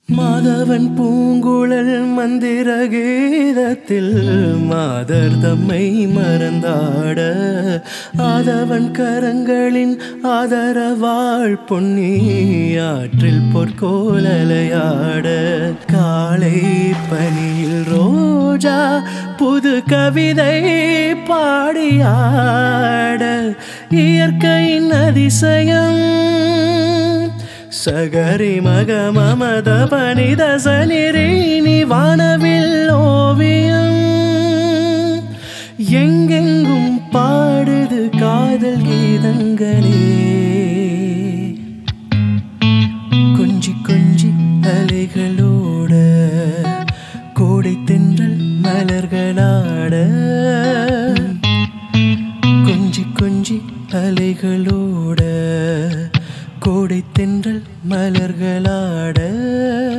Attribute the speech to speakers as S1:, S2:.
S1: மாதவன் பூங்குழல் மந்திர கீதத்தில் மாதர் தம்மை மறந்தாட ஆதவன் கரங்களின் ஆதரவாள் பொன்னி ஆற்றில் பொற்கோலலையாட காலை பனியில் ரோஜா புது கவிதை பாடியாட இயற்கையின் அதிசயம் சகரி மக மமத பனித சனிரீனி வானவில் ஓவியம் எங்கெங்கும் பாடுது காதல் கீதங்களே கொஞ்சி கொஞ்சி அலைகளோட கோடை தென்றல் மலர்களாட கொஞ்சி கொஞ்சி அலைகளோட கோடை தென்றல் மலர்களாட